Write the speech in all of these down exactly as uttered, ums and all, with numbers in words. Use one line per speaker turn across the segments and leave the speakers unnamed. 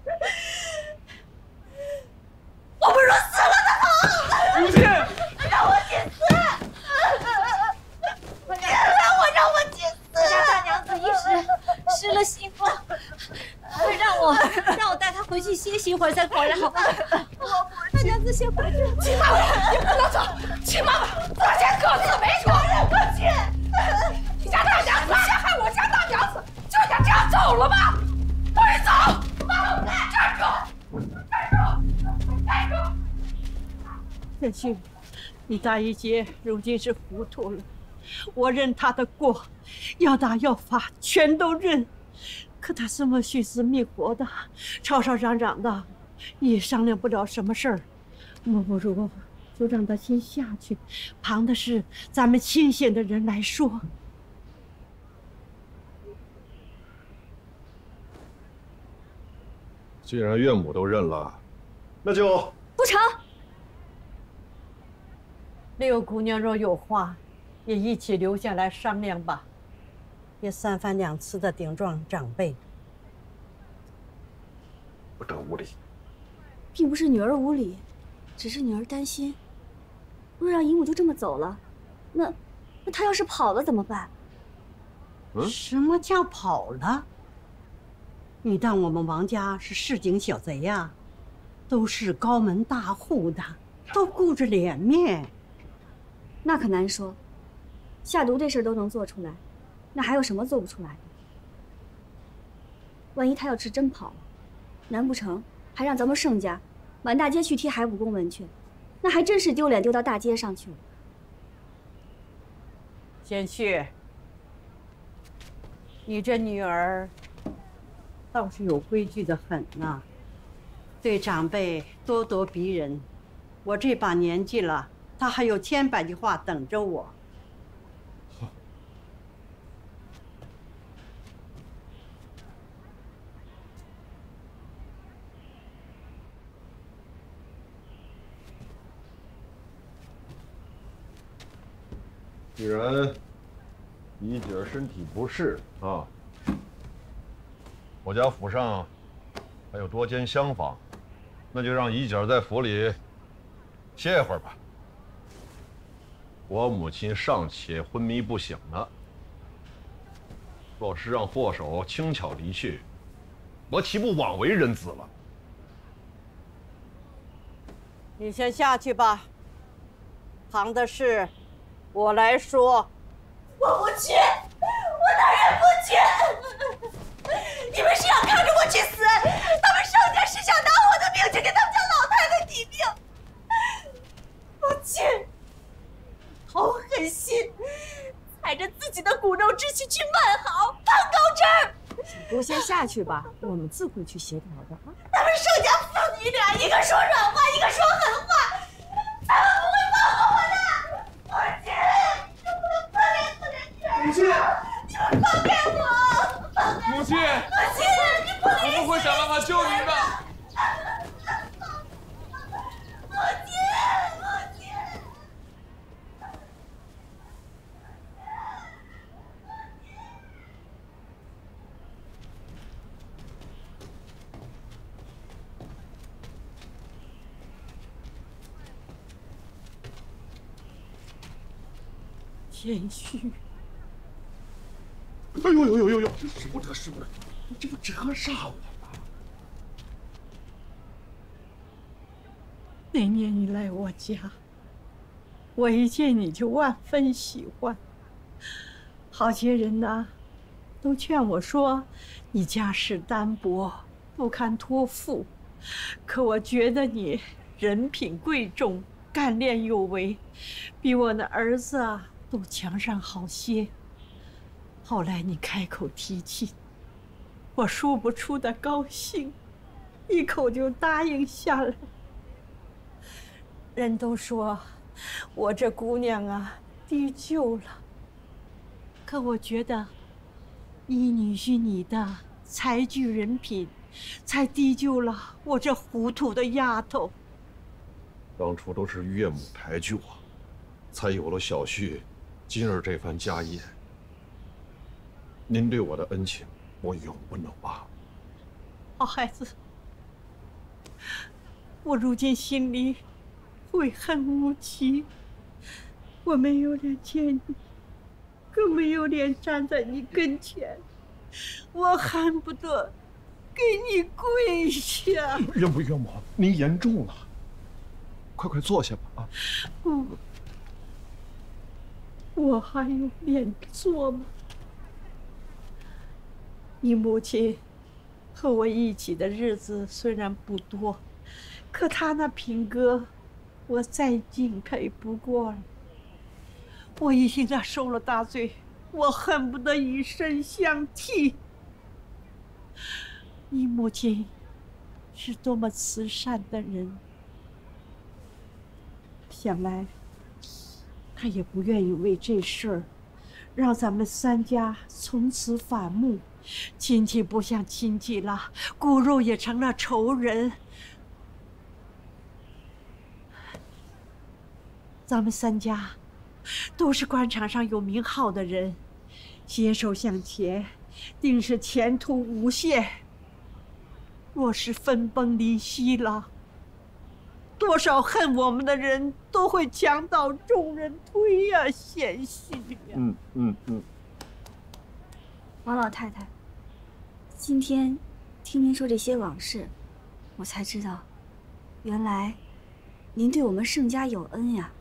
我不如死了的好。
母亲，
让我去死！别让我让我去死！我家大娘子一时失了心疯，让我让我带她回去歇息一会儿再过来，好吧？我大娘子先回去。秦妈妈，你不能走！秦妈妈，咱先各自为主。母亲，你家大娘子陷害我家大娘子，就想这样走了吗？不许走！妈妈，站住！站住！站住！
天旭，你大姨姐如今是糊涂了，我认她的过，要打要罚全都认。可她什么寻死觅活的，吵吵嚷嚷的，也商量不了什么事儿。莫不如就让她先下去，旁的事咱们清闲的人来说。
既然岳母都认了，那就
不成。
六姑娘若有话，也一起留下来商量吧，别三番两次的顶撞长辈。
不得无礼。
并不是女儿无礼，只是女儿担心，若让姨母就这么走了，那那她要是跑了怎么办？
嗯？什么叫跑了？你当我们王家是市井小贼呀？都是高门大户的，都顾着脸面。
那可难说，下毒这事都能做出来，那还有什么做不出来的？万一他要是真跑了，难不成还让咱们盛家满大街去贴海武功文去？那还真是丢脸丢到大街上去了。
贤婿，你这女儿倒是有规矩的很呐，对长辈咄咄逼人。我这把年纪了，她还有千百句话等着我。
既然姨姐身体不适啊，我家府上还有多间厢房，那就让姨姐在府里歇一会儿吧。我母亲尚且昏迷不醒呢，若是让祸首轻巧离去，我岂不枉为人子了？
你先下去吧，旁的事我来说。
我不去，我当然不去。你们是要看着我去死，他们盛家是想拿我的命去给他们家老太太抵命。不去，好狠心，踩着自己的骨肉之躯去漫好攀高枝。
小姑先下去吧，我们自会去协调的啊。
他们盛家父女俩，一个说软话，一个说狠话，他们不会放过我的。母亲，你不能放开我的女儿！
母亲，
你们放开我！放开
母亲，
母亲，你不能！
我们会想办法救您的。
母亲，母亲。
贤婿，
哎呦呦呦呦呦！使不得，使不得！你这不折煞我吗？
那年你来我家，我一见你就万分喜欢。好些人呐，都劝我说你家世单薄，不堪托付。可我觉得你人品贵重，干练有为，比我那儿子啊都强上好些。后来你开口提亲，我说不出的高兴，一口就答应下来。人都说我这姑娘啊低就了，可我觉得依女婿你的才具人品，才低就了我这糊涂的丫头。
当初都是岳母抬举我，才有了小婿今儿这番家业。您对我的恩情，我永不能忘。
好孩子， 我如今心里悔恨无期。我没有脸见你，更没有脸站在你跟前，我恨不得给你跪下。
岳母岳母，您言重了，快快坐下吧啊！
不，我还有脸做吗？你母亲和我一起的日子虽然不多，可她那品格，我再敬佩不过了。我已经让受了大罪，我恨不得以身相替。你母亲是多么慈善的人，想来她也不愿意为这事儿让咱们三家从此反目，亲戚不像亲戚了，骨肉也成了仇人。咱们三家都是官场上有名号的人，携手向前，定是前途无限。若是分崩离析了，多少恨我们的人都会墙倒众人推呀、啊，贤婿呀。
嗯嗯嗯。
王老太太，今天听您说这些往事，我才知道，原来您对我们盛家有恩呀。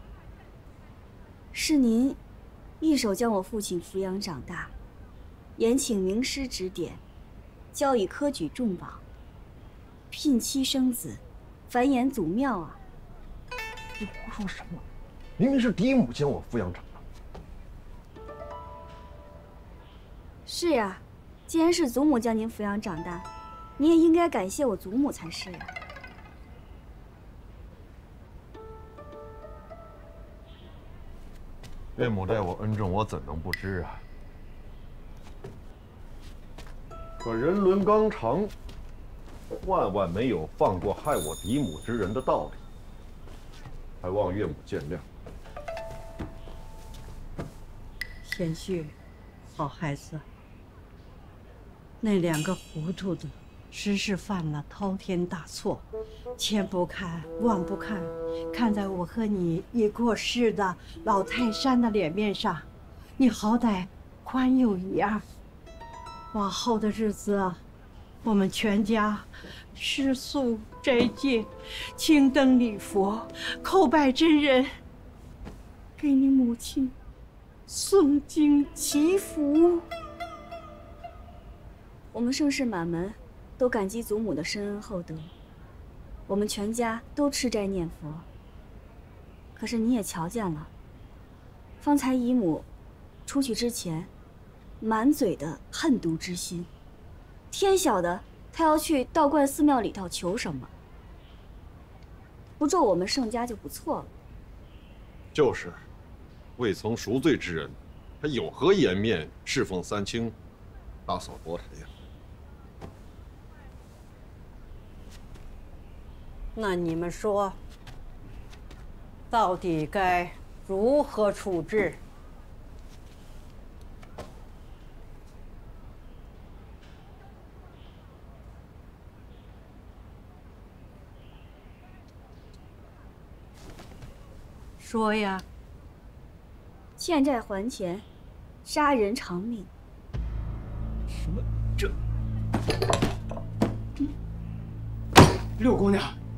是您一手将我父亲抚养长大，严请名师指点，教以科举重榜，聘妻生子，繁衍祖庙啊！
你胡说什么？明明是嫡母将我抚养长大。
是呀，既然是祖母将您抚养长大，你也应该感谢我祖母才是呀。
岳母待我恩重，我怎能不知啊？可人伦纲常，万万没有放过害我嫡母之人的道理，还望岳母见谅。
贤婿，好孩子，那两个糊涂的，实是犯了滔天大错，前不看望不看，看在我和你已过世的老泰山的脸面上，你好歹宽宥一二。往后的日子啊，我们全家吃素斋戒，青灯礼佛，叩拜真人，给你母亲诵经祈福。
我们盛世满门都感激祖母的深恩厚德，我们全家都吃斋念佛。可是你也瞧见了，方才姨母出去之前，满嘴的恨毒之心，天晓得她要去道观寺庙里头求什么。不咒我们盛家就不错了。
就是，未曾赎罪之人，还有何颜面侍奉三清，大扫佛台呀？
那你们说，到底该如何处置？说呀！
欠债还钱，杀人偿命。
什么？这……六姑娘，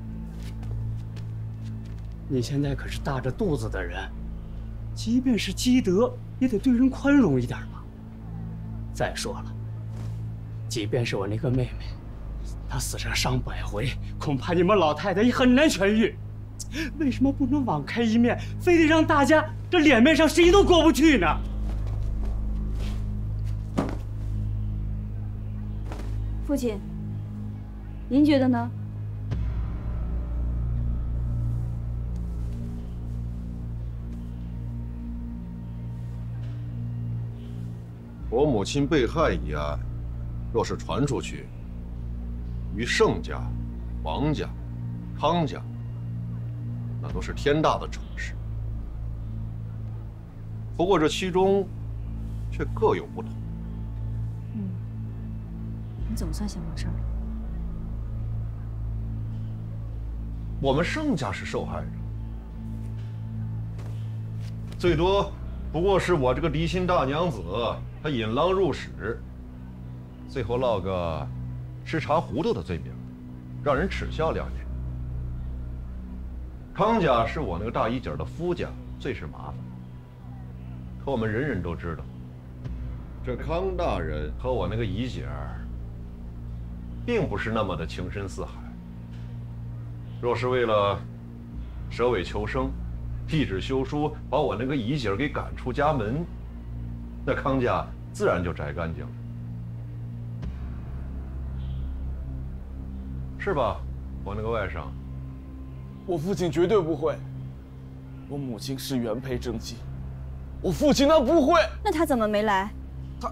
你现在可是大着肚子的人，即便是积德，也得对人宽容一点吧。再说了，即便是我那个妹妹，她死上上百回，恐怕你们老太太也很难痊愈。为什么不能网开一面，非得让大家这脸面上谁都过不去呢？
父亲，您觉得呢？
我母亲被害一案，若是传出去，于盛家、王家、康家，那都是天大的丑事。不过这其中却各有不同。
嗯，你总算想过事儿了。
我们盛家是受害者，最多不过是我这个嫡亲大娘子，她引狼入室，最后落个吃茶糊涂的罪名，让人耻笑两年。康家是我那个大姨姐的夫家，最是麻烦。可我们人人都知道，这康大人和我那个姨姐儿，并不是那么的情深似海。若是为了舍尾求生，替纸休书，把我那个姨姐儿给赶出家门，那康家自然就摘干净了，是吧，我那个外甥？
我父亲绝对不会。我母亲是原配正妻，我父亲他不会。
那他怎么没来？
他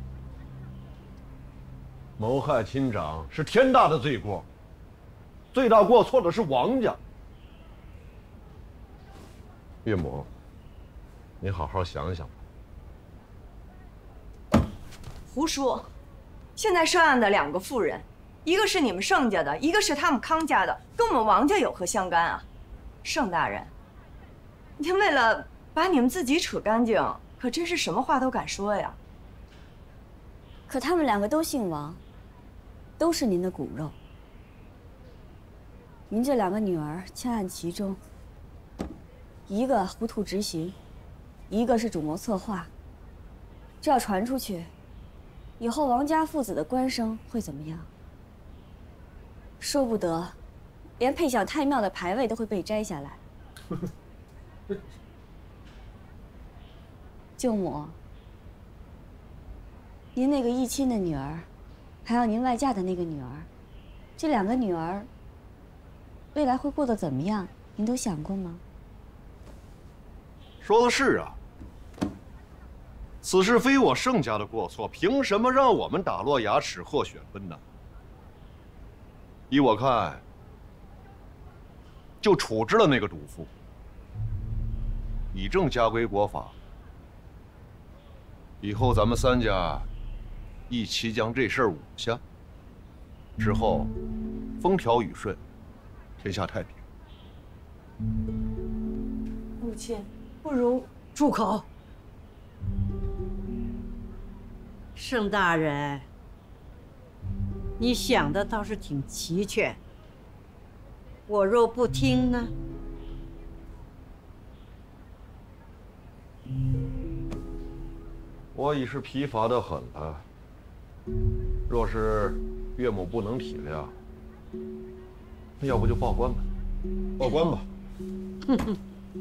谋害亲长是天大的罪过，最大过错的是王家。岳母，你好好想想吧。
胡说！现在涉案的两个妇人，一个是你们盛家的，一个是他们康家的，跟我们王家有何相干啊？盛大人，您为了把你们自己扯干净，可真是什么话都敢说呀。
可他们两个都姓王，都是您的骨肉。您这两个女儿牵案其中，一个糊涂执行，一个是主谋策划。这要传出去，以后王家父子的官声会怎么样？说不得，连配享太庙的牌位都会被摘下来。舅母，您那个义亲的女儿，还有您外嫁的那个女儿，这两个女儿未来会过得怎么样？您都想过吗？
说的是啊，此事非我盛家的过错，凭什么让我们打落牙齿获血分呢？依我看，就处置了那个主妇，以正家规国法。以后咱们三家一起将这事儿捂下，之后风调雨顺，天下太平。
母亲，不如住口。盛大人，你想的倒是挺齐全。我若不听呢？
我已是疲乏的很了，若是岳母不能体谅，那要不就报官吧，报官吧。
哼哼，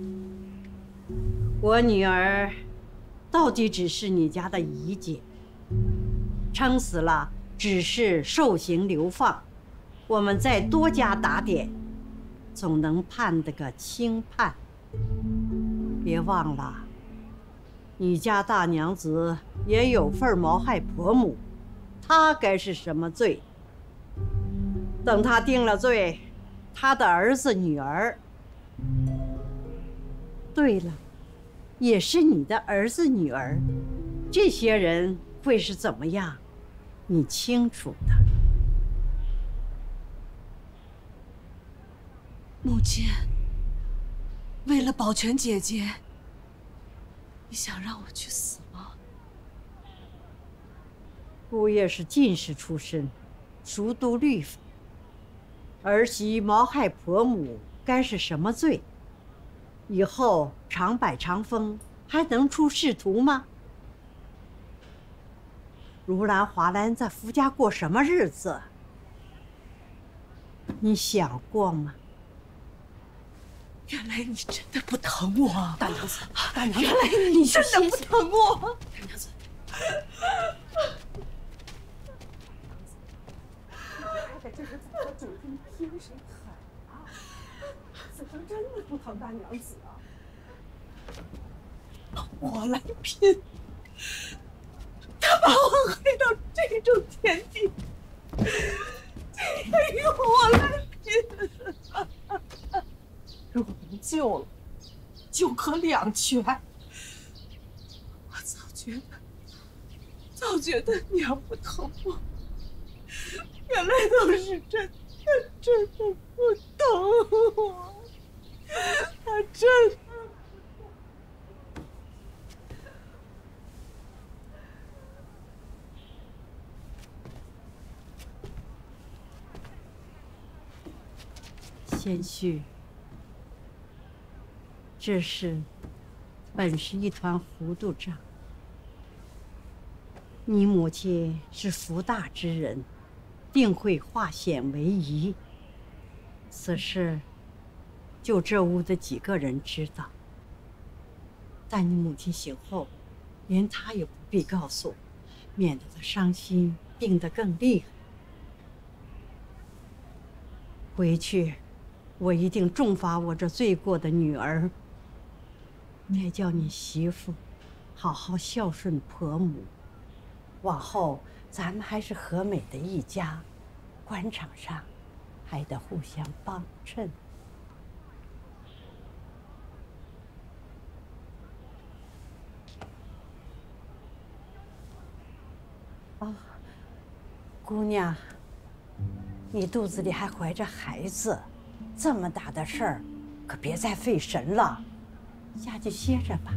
我女儿到底只是你家的姨姐，撑死了只是受刑流放，我们再多加打点，总能判得个轻判。别忘了，你家大娘子也有份谋害婆母，她该是什么罪？等她定了罪，她的儿子女儿，对了，也是你的儿子女儿，这些人会是怎么样？你清楚的。
母亲，为了保全姐姐，你想让我去死吗？
姑爷是进士出身，熟读律法。儿媳谋害婆母，该是什么罪？以后长柏长风，还能出仕途吗？如兰、华兰在福家过什么日子？你想过吗？
原来你真的不疼我，
大娘子，大娘子，
原来你真的不疼我，
大娘子。在这个早酒中听谁喊啊？此生真的不疼大娘子啊！
我来拼，他把我害到这种田地，还用我来拼。如果能救了，就可两全。我早觉得，早觉得娘不疼我，原来都是真的，真的不疼
我，他真。贤婿，这事本是一团糊涂账。你母亲是福大之人，定会化险为夷。此事就这屋的几个人知道，但你母亲醒后，连她也不必告诉，免得她伤心，病得更厉害。回去，我一定重罚我这罪过的女儿。再叫你媳妇好好孝顺婆母。往后咱们还是和美的一家，官场上还得互相帮衬。哦，姑娘，你肚子里还怀着孩子，这么大的事儿，可别再费神了，下去歇着吧。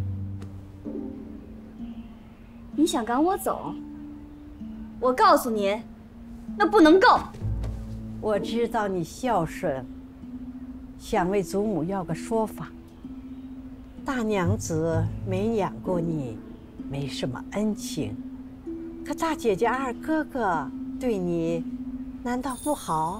你想赶我走？我告诉您，那不能够。
我知道你孝顺，想为祖母要个说法。大娘子没养过你，没什么恩情，可大姐姐、二哥哥对你，难道不好？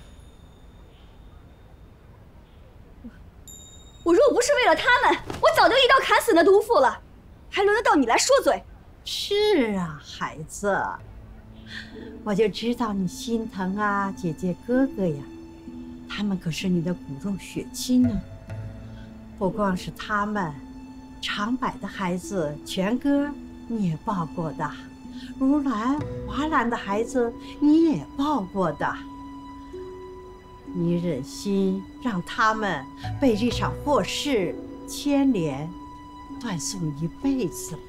我若不是为了他们，我早就一刀砍死那毒妇了，还轮得到你来说嘴？
是啊，孩子，我就知道你心疼啊，姐姐哥哥呀，他们可是你的骨肉血亲呢。不光是他们，长柏的孩子全哥你也抱过的，如兰、华兰的孩子你也抱过的。你忍心让他们被这场祸事牵连，断送一辈子吗？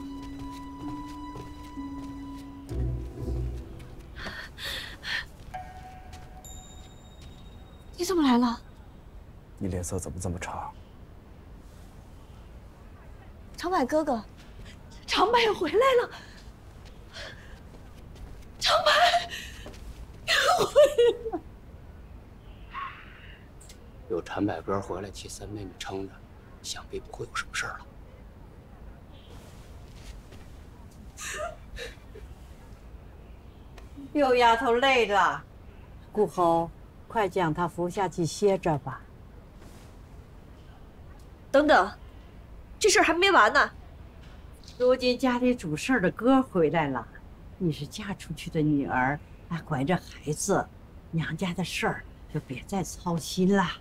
你怎么来了？
你脸色怎么这么差？
长柏哥哥，长柏回来了。长柏回来了。
有长柏哥回来替三妹妹撑着，想必不会有什么事儿了。
六丫头累了，顾侯，快将她扶下去歇着吧。
等等，这事儿还没完呢。
如今家里主事儿的哥回来了，你是嫁出去的女儿，还怀着孩子，娘家的事儿就别再操心了。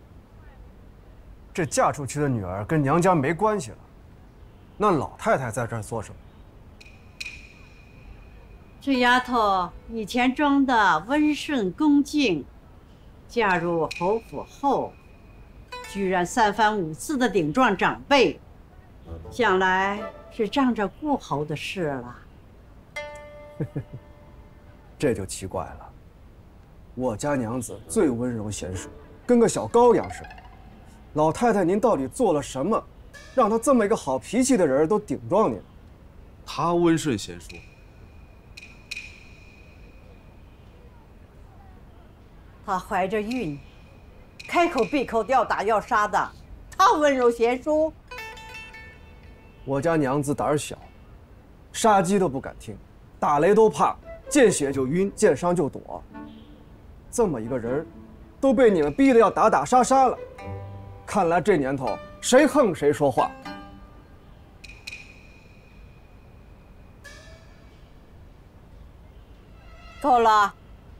这嫁出去的女儿跟娘家没关系了，那老太太在这儿做什么？
这丫头以前装的温顺恭敬，嫁入侯府后，居然三番五次的顶撞长辈，想来是仗着顾侯的事了。
这就奇怪了，我家娘子最温柔娴熟，跟个小羔羊似的。老太太，您到底做了什么，让她这么一个好脾气的人都顶撞您？
她温顺娴熟，
她怀着孕，开口闭口要打要杀的，她温柔贤淑。
我家娘子胆儿小，杀鸡都不敢听，打雷都怕，见血就晕，见伤就躲。这么一个人，都被你们逼得要打打杀杀了。看来这年头，谁横谁说话。
够了，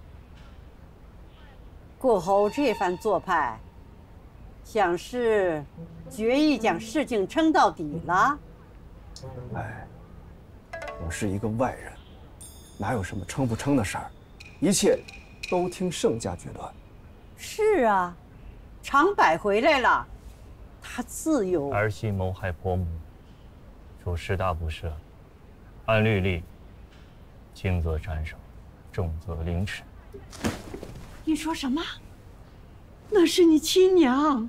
顾侯这番做派，想是决意将事情撑到底了。
哎，我是一个外人，哪有什么撑不撑的事儿？一切都听盛家决断。
是啊，长柏回来了，他自有。
儿媳谋害婆母，属十大不赦，按律例，轻则斩首，重则凌迟。
你说什么？ 那是你亲娘。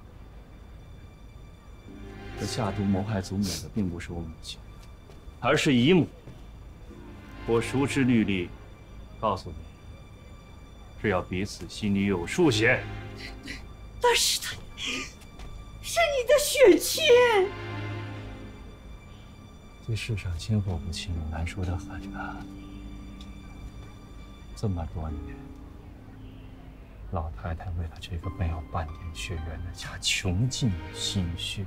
这下毒谋害祖母的并不是我母亲，而是姨母。我熟知律例，告诉你，只要彼此心里有数些。
那是他，是你的血亲。
这世上亲或不亲，难说得很啊。这么多年，老太太为了这个没有半点血缘的家，穷尽了心血，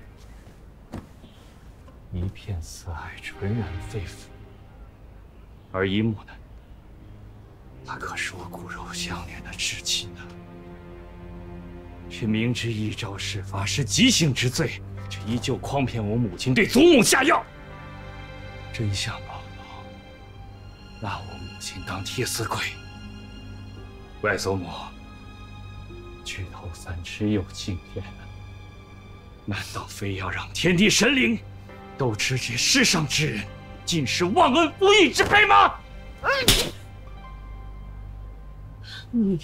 一片慈爱纯然肺腑。而姨母呢，她可是我骨肉相连的至亲呢，却明知一朝事发是极刑之罪，却依旧诓骗我母亲对祖母下药，真相宝宝，拿我母亲当替死鬼。外祖母，举头三尺有青天，难道非要让天地神灵都知这世上之人尽是忘恩负义之辈吗？
你，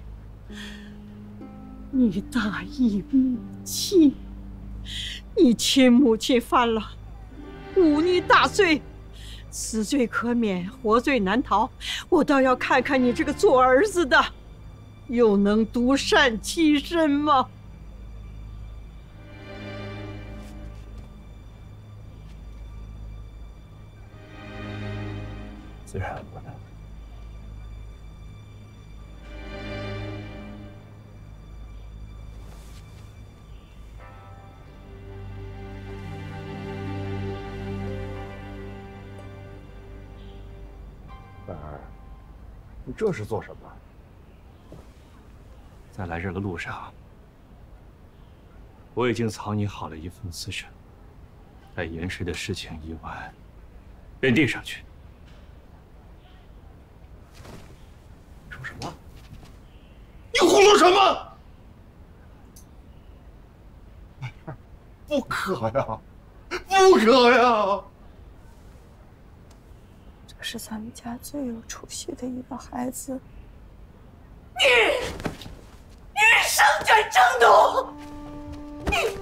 你大义母亲，你亲母亲犯了忤逆大罪，死罪可免，活罪难逃。我倒要看看你这个做儿子的，又能独善其身吗？
自然不能。
婉儿，你这是做什么？
在来这的路上，我已经草拟好了一份辞呈，待严氏的事情一完，便递上去。
说什么？你胡说什么？不可呀，不可呀！
这是咱们家最有出息的一个孩子。
你，你是圣卷正毒，你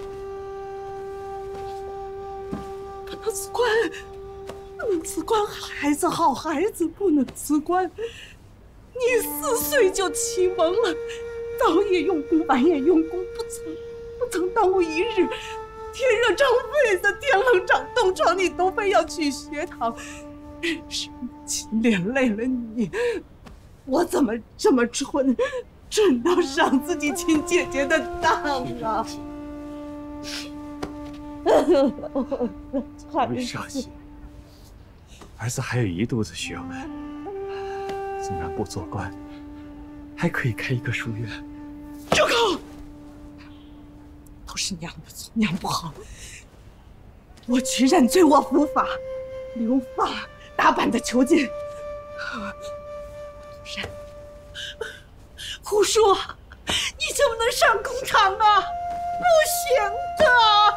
不能辞官，不能辞官，孩子好孩子不能辞官。你四岁就启蒙了，早也用功，晚也用功，不曾不曾耽误一日。天热长痱子，天冷长冻疮，你都非要去学堂，是母亲连累了你。我怎么这么蠢，蠢到上自己亲姐姐的当啊！
不伤心，儿子还有一肚子学问，纵然不做官，还可以开一个书院。
住口！都是娘不错，娘不好。我去认罪，我伏法，留发打板的囚禁。然，胡说！你怎么能上公堂啊？不行的！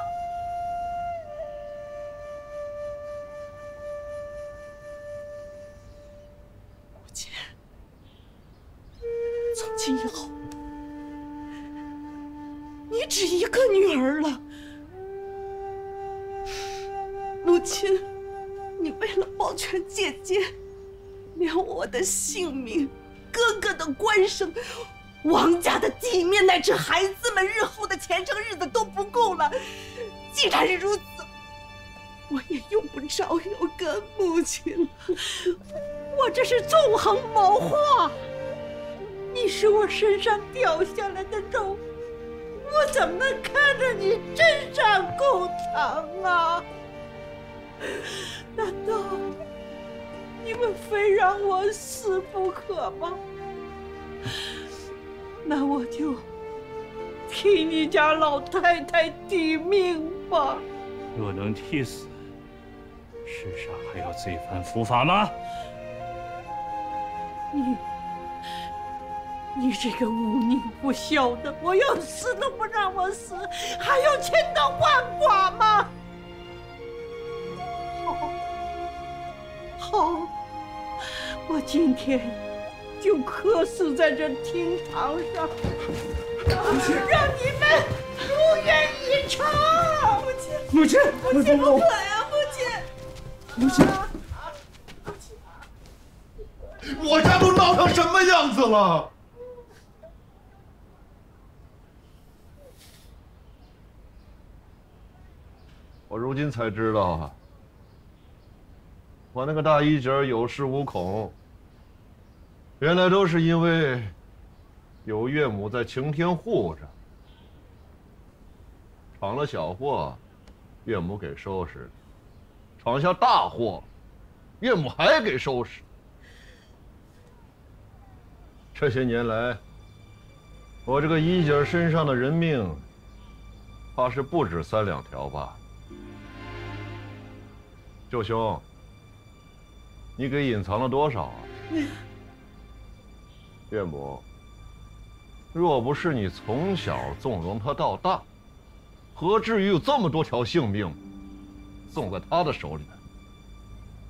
母亲，从今以后，你只一个女儿了。母亲，你为了保全姐姐，连我的性命、哥哥的官声、王家的体面，乃至孩子们日后的前程日子都不顾了。既然如此，我也用不着有个母亲了。我这是纵横谋划，你是我身上掉下来的肉，我怎么能看着你真上公堂啊？难道你们非让我死不可吗？那我就替你家老太太抵命吧。
若能替死，世上还要罪犯伏法吗？
你，你这个无宁不孝的，我要死都不让我死，还要千刀万剐吗？好，好，我今天就客死在这厅堂上。 让你们如愿以偿。母亲，
母亲，
母亲不可呀，母亲，
母亲。
我家都闹成什么样子了？我如今才知道啊，我那个大衣角有恃无恐，原来都是因为有岳母在擎天护着，闯了小祸，岳母给收拾；闯下大祸，岳母还给收拾。 这些年来，我这个衣角身上的人命，怕是不止三两条吧。舅兄，你给隐藏了多少啊？岳母，若不是你从小纵容他到大，何至于有这么多条性命送在他的手里呢？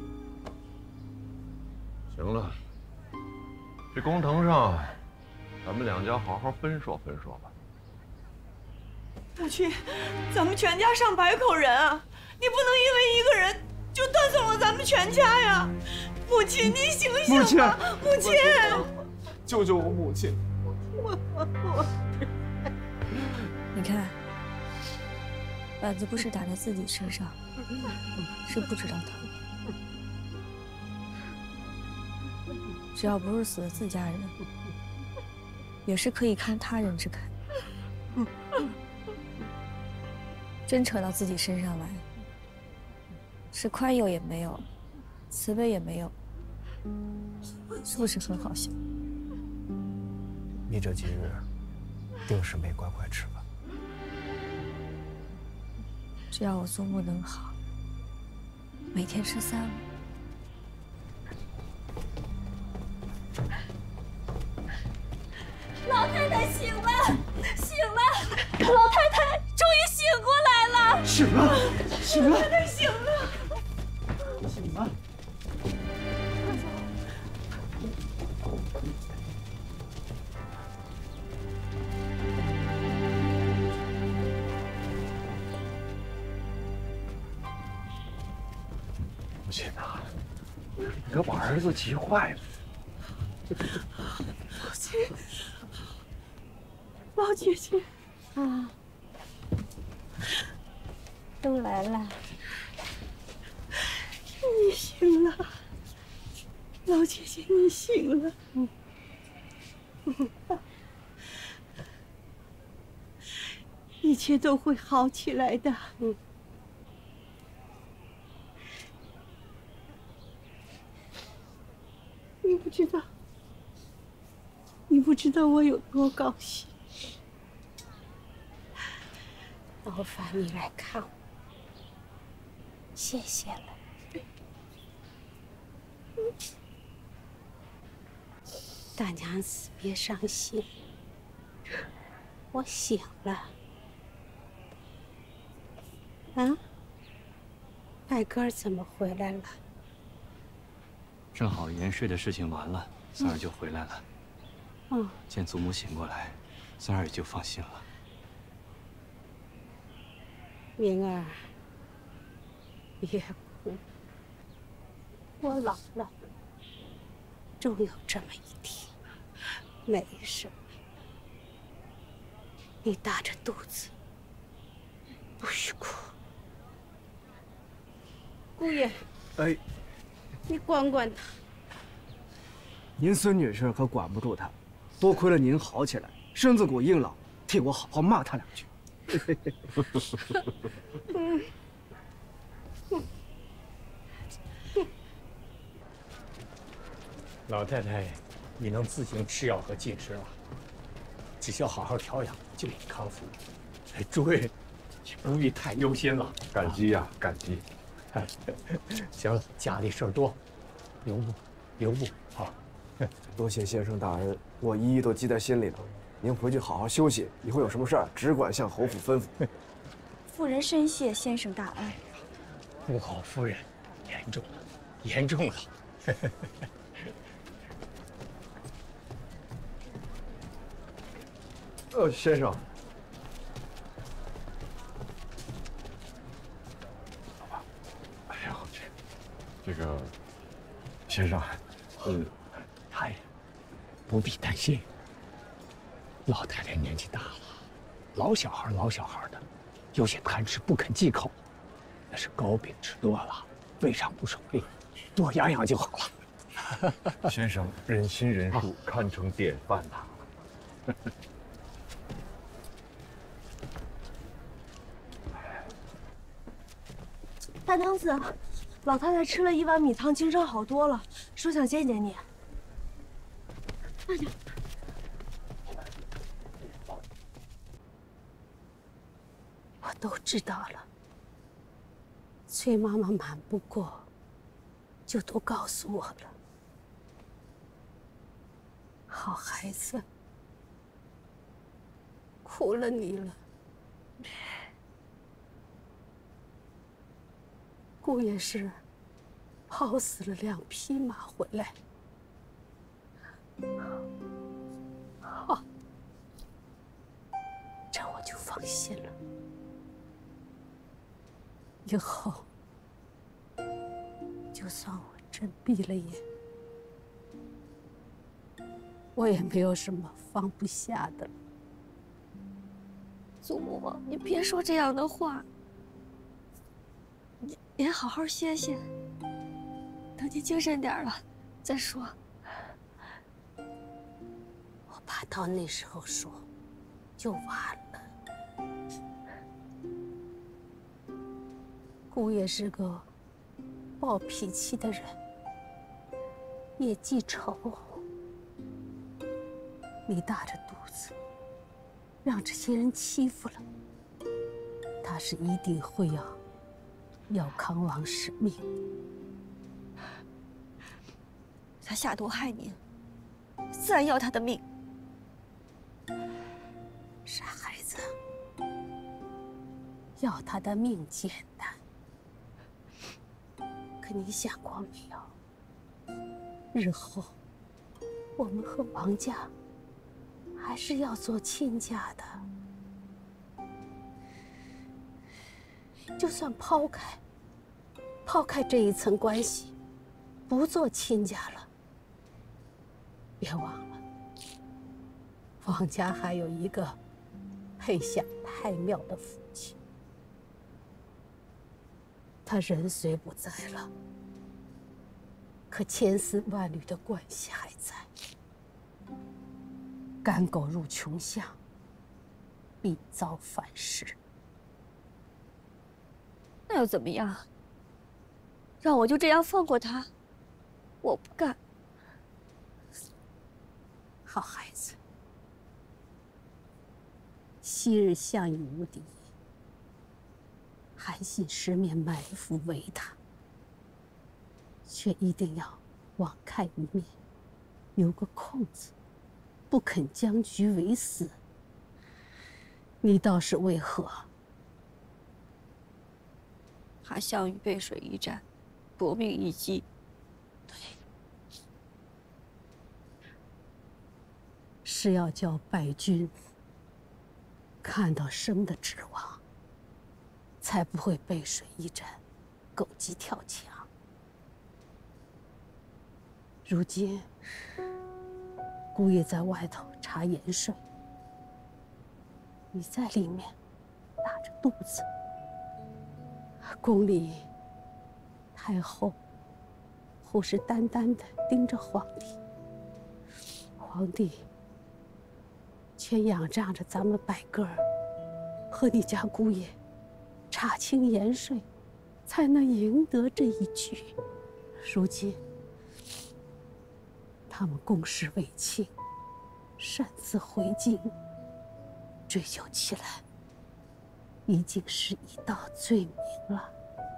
行了。 这工程上，咱们两家好好分说分说吧。
母亲，咱们全家上百口人啊，你不能因为一个人就断送了咱们全家呀！母亲，你醒醒吧！母亲，
救救我母亲！
我我我。
你看，板子不是打在自己身上，是不知道疼。 只要不是死了自家人，也是可以看他人之慨。真扯到自己身上来，是宽宥也没有，慈悲也没有，是不是很好笑？
你这几日定是没乖乖吃饭。
只要我祖母能好，每天吃三碗。
老太太醒了，醒了！老太太终于醒过来了！
醒了，醒了！
老太太醒了，
醒了！
母亲呐，你可把儿子急坏了。
母亲。 老姐姐，
啊，都来了，
你醒了，老姐姐，你醒了，嗯，一切都会好起来的，嗯。你不知道，你不知道我有多高兴。
劳烦你来看我，谢谢了。大娘子别伤心，我醒了。啊，白鸽怎么回来了？
正好延税的事情完了，三儿就回来了。
嗯，
见祖母醒过来，三儿也就放心了。
明儿，别哭，我老了，终有这么一天。没什么，你大着肚子，不许哭。姑爷，
哎，
你管管他。
您孙女士可管不住他，多亏了您好起来，身子骨硬朗，替我好好骂他两句。
老太太，你能自行吃药和进食了，只需要好好调养，就能康复。哎，诸位，不必太忧心了。
感激呀、啊，感激。
哎，行了，家里事儿多，留步，留步啊！
多谢先生大恩，我一一都记在心里了。您回去好好休息，以后有什么事儿只管向侯府吩咐。
夫人深谢先生大恩。
不好，夫人，严重了，严重了。
呃，先生。
哎呀，这这个先生，嗯，
太太不必担心。老太太年纪大了，老小孩老小孩的，有些贪吃不肯忌口，那是糕饼吃多了，胃上不受力，多养养就好了。
先生仁心仁术，堪称典范呐。
大娘子，老太太吃了一碗米汤，精神好多了，说想见见你。大娘，
我都知道了。崔妈妈瞒不过，就都告诉我了。好孩子，苦了你了。姑爷是跑死了两匹马回来。好，这我就放心了。以后，就算我真闭了眼，我也没有什么放不下的了。
祖母，你别说这样的话。您您好好歇歇，等您精神点了再说。
我怕到那时候说，就晚了。姑爷是个暴脾气的人，也记仇。你大着肚子，让这些人欺负了，他是一定会要。要康王使命，
他下毒害您，自然要他的命。
傻孩子，要他的命简单，可你想过没有？日后我们和王家还是要做亲家的。就算抛开，抛开这一层关系，不做亲家了，别忘了，王家还有一个配享太庙的父亲，他人虽不在了，可千丝万缕的关系还在。赶狗入穷巷，必遭反噬。
那又怎么样？让我就这样放过他？我不干。
好孩子，昔日项羽无敌，韩信十面埋伏围他，却一定要网开一面，留个空子，不肯将局为死。你倒是为何？
怕项羽背水一战，夺命一击。
对，是要叫败军看到生的指望，才不会背水一战，狗急跳墙。如今，姑爷在外头查盐税，你在里面打着肚子。宫里，太后虎视眈眈地盯着皇帝，皇帝却仰仗着咱们百个儿和你家姑爷查清盐税，才能赢得这一局。如今，他们共事为亲，擅自回京，追究起来，已经是一道罪名了。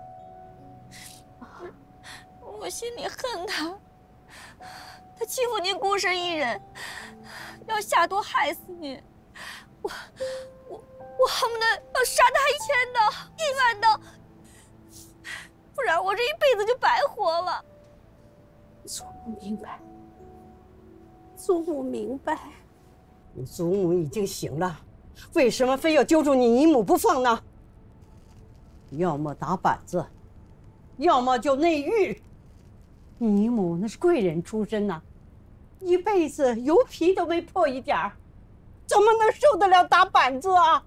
我心里恨他，他欺负您孤身一人，要下毒害死您，我我我恨不得要杀他一千刀一万刀，不然我这一辈子就白活了。
祖母明白，祖母明白。
你祖母已经醒了，为什么非要揪住你姨母不放呢？要么打板子，要么就内狱。你姨母那是贵人出身呐、啊，一辈子油皮都没破一点儿，怎么能受得了打板子啊？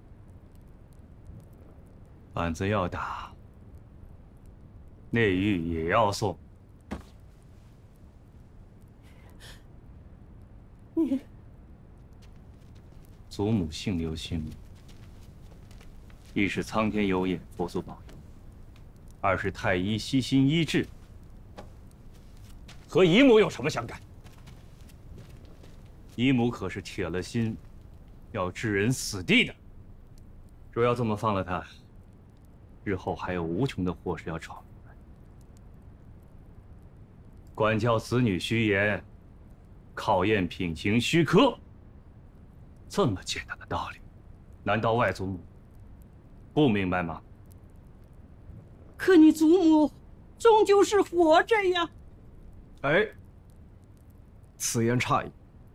板子要打，内狱也要送。
你
祖母姓刘姓母，一是苍天有眼，佛祖保佑；二是太医悉心医治，和姨母有什么相干？姨母可是铁了心要置人死地的。若要这么放了她，日后还有无穷的祸事要闯出来。管教子女须严，考验品行须苛。这么简单的道理，难道外祖母不明白吗？
可你祖母终究是活着呀。
哎，此言差矣。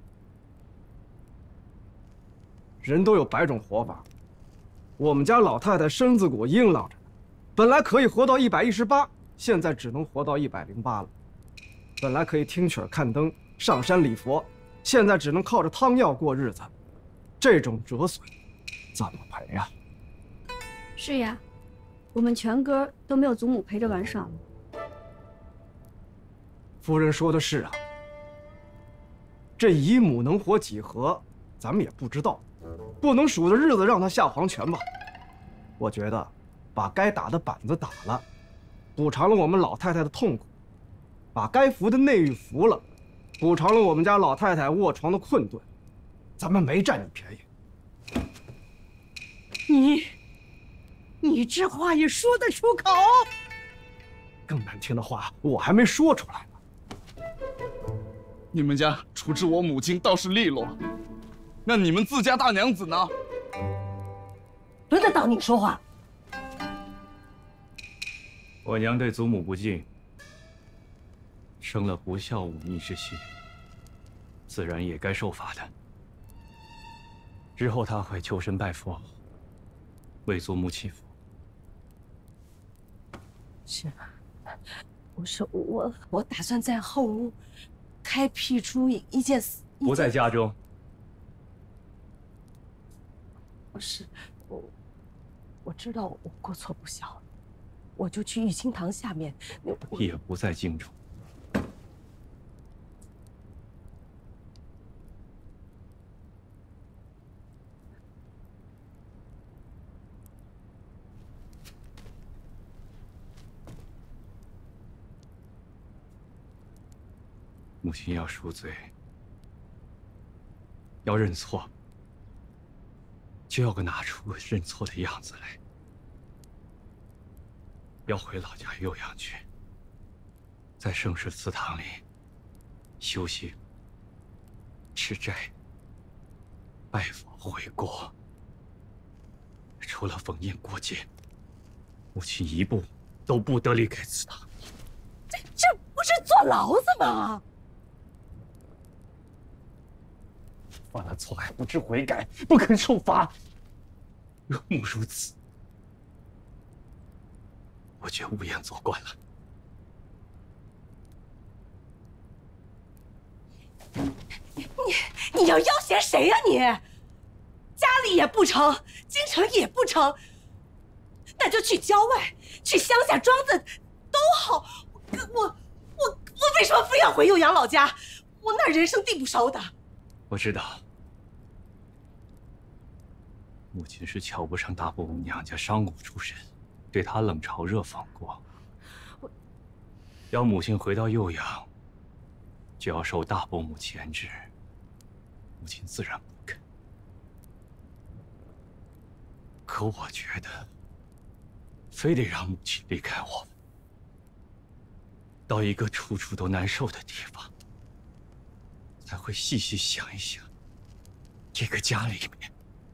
人都有百种活法，我们家老太太身子骨硬朗着呢，本来可以活到一百一十八，现在只能活到一百零八了。本来可以听曲儿看灯、上山礼佛，现在只能靠着汤药过日子。这种折损，怎么赔呀？
是呀，我们全哥都没有祖母陪着玩耍了。
夫人说的是啊，这姨母能活几何，咱们也不知道，不能数着日子让她下黄泉吧？我觉得，把该打的板子打了，补偿了我们老太太的痛苦；把该服的内狱服了，补偿了我们家老太太卧床的困顿。咱们没占你便宜。
你，你这话也说得出口？
更难听的话，我还没说出来呢。
你们家处置我母亲倒是利落，那你们自家大娘子呢？
轮得到你说话？
我娘对祖母不敬，生了不孝忤逆之心，自然也该受罚的。之后她会求神拜佛，为祖母祈福。
是，我说我我打算在后屋开辟出一一件死。
不在家中。
不是，我我知道我过错不小，我就去玉清堂下面。
也不在京中。母亲要赎罪，要认错，就要个拿出认错的样子来。要回老家酉阳去，在圣氏祠堂里修行、吃斋、拜佛回国。除了封印过节，母亲一步都不得离开祠堂。
这这不是坐牢子吗？
犯了错还不知悔改，不肯受罚，若母如此，我绝无颜做官了。
你你要要挟谁呀你？家里也不成，京城也不成，那就去郊外，去乡下庄子都好。我我我我为什么非要回酉阳老家？我那人生地不熟的。
我知道，母亲是瞧不上大伯母娘家商贾出身，对她冷嘲热讽过。要母亲回到酉阳，就要受大伯母牵制，母亲自然不肯。可我觉得，非得让母亲离开我们，到一个处处都难受的地方，才会细细想一想，这个家里面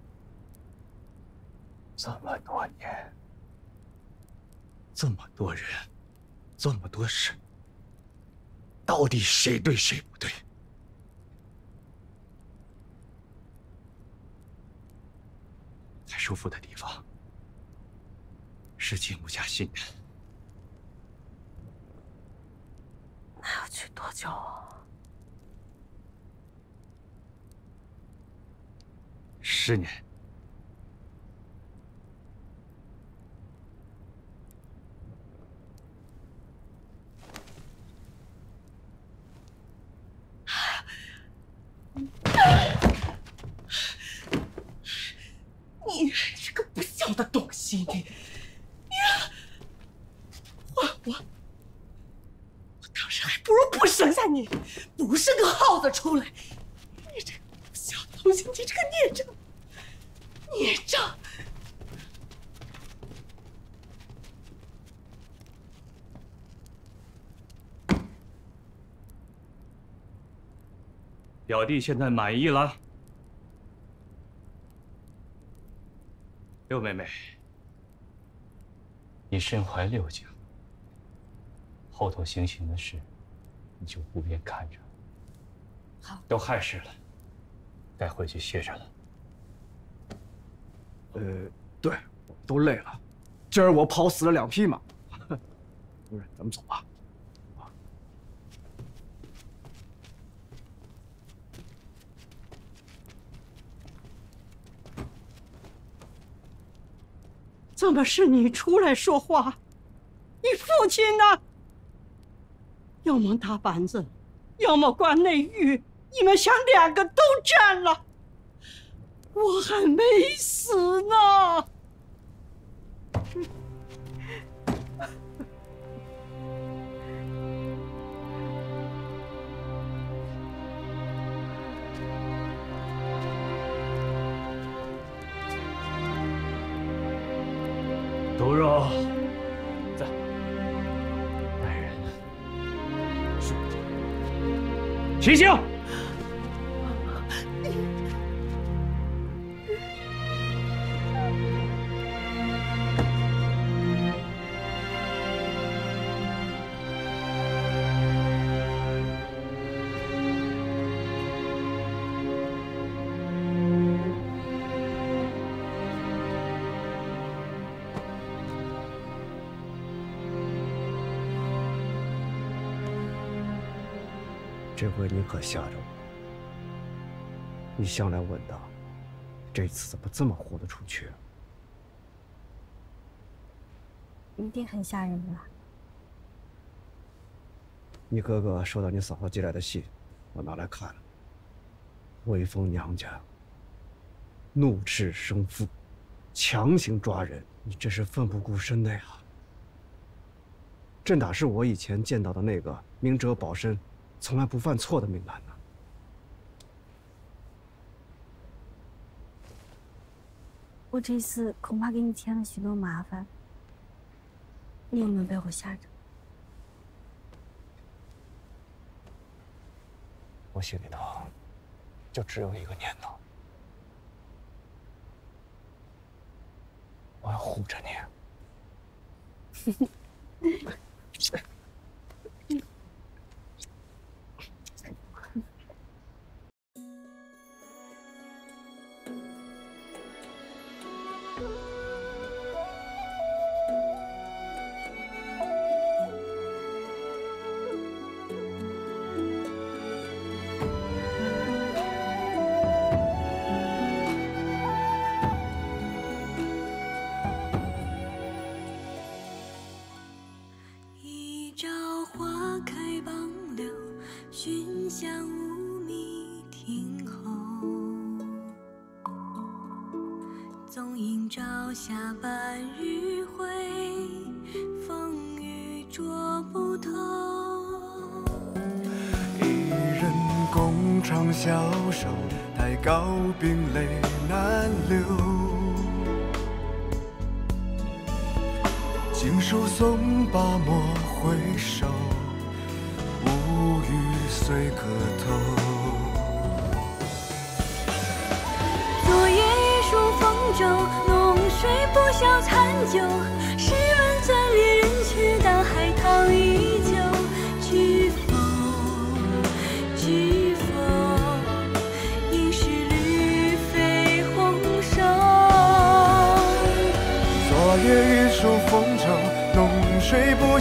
这么多年，这么多人，这么多事，到底谁对谁不对？ 舒服的地方，是继母家心愿。
那要去多久啊？
十年。
你这个不孝的东西，你你换我，我当时还不如不生下你，不是个耗子出来。你这个不孝的东西，你这个孽障，孽障！
表弟现在满意了。六妹妹，你身怀六甲，后头行刑的事，你就不便看着。
好，
都亥时了，该回去歇着了。
呃，对，都累了。今儿我跑死了两匹马，不是，咱们走吧。
怎么是你出来说话？你父亲呢？要么打板子，要么关内狱，你们想两个都占了，我还没死呢。
毒肉，在。来人，是。起刑！
这回你可吓着我了。你向来稳当，这次怎么这么豁得出去？
一定很吓人吧？
你哥哥收到你嫂嫂寄来的信，我拿来看了。威风娘家怒斥生父，强行抓人，你这是奋不顾身的呀！这哪是我以前见到的那个明哲保身、从来不犯错的命男呢？
我这次恐怕给你添了许多麻烦，你有没有被我吓着？
我心里头就只有一个念头，我要护着你。
下半日晖，风雨捉不透。
一人共长消瘦，太高冰泪难流。经书送罢莫回首，无语随客头。
昨夜一书风骤。水不消残酒，试问怎恋人却当海棠依旧？知否？知否？应是绿肥红瘦。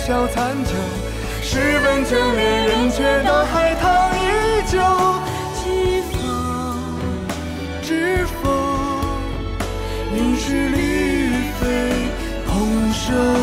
消残酒。试问这恋人，却道海棠依旧。知否，知否，应是绿肥红瘦。